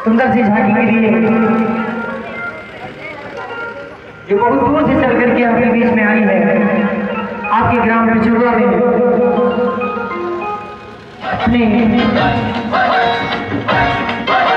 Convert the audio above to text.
सुंदर सी झांकी के लिए जो बहुत दूर से चल करके आपके बीच में आई है, आपके ग्राम पिछुआ में अपने